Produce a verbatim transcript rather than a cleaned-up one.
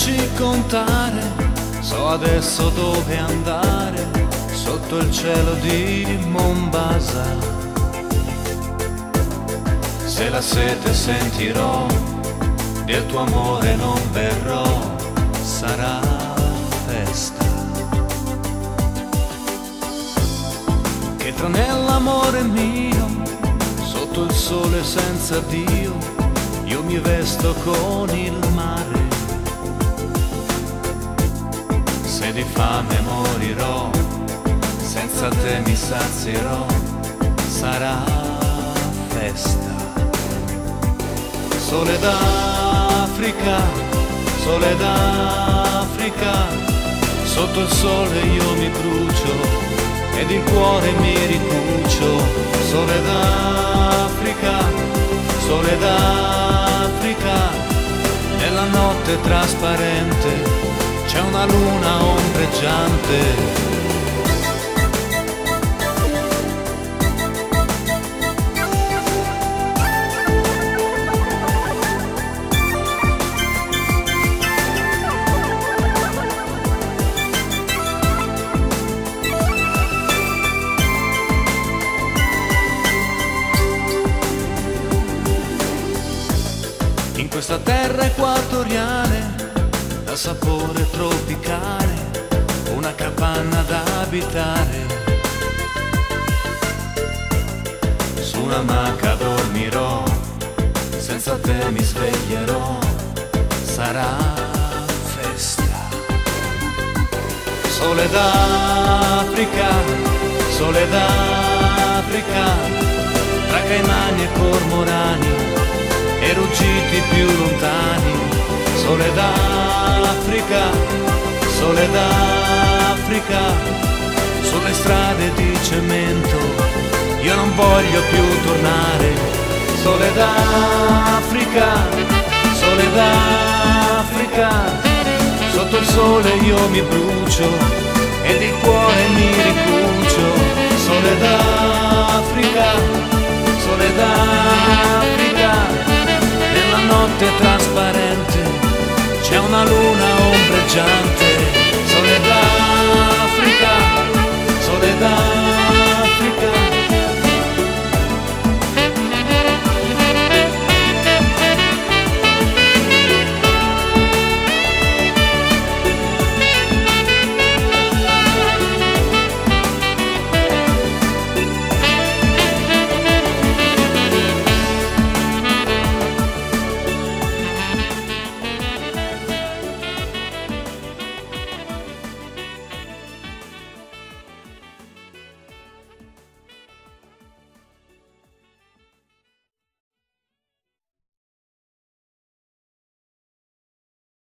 farci contare, so adesso dove andare, sotto il cielo di Mombasa. Se la sete sentirò, del tuo amore non verrò, sarà festa. Che tra nell'amore mio, sotto il sole senza Dio, io mi vesto con il mare. Se di fame morirò, senza te mi sazierò, sarà festa. Sole d'Africa, sole d'Africa, sotto il sole io mi brucio ed il cuore mi ricucio. Sole d'Africa, sole d'Africa, nella notte trasparente c'è una luna ombreggiante. In questa terra equatoriale, dal sapore tropicale, una capanna da abitare. Su una maca dormirò, senza te mi sveglierò, sarà festa. Sole d'Africa, sole d'Africa, tra caimani e cormorani e ruggiti più lontani. Sole d'Africa, sole d'Africa, sulle strade di cemento io non voglio più tornare. Sole d'Africa, sole d'Africa, sotto il sole io mi brucio ed il cuore mi ricucio. Sole d'Africa, sole d'Africa, nella notte trasparente c'è una luna ombreggiante.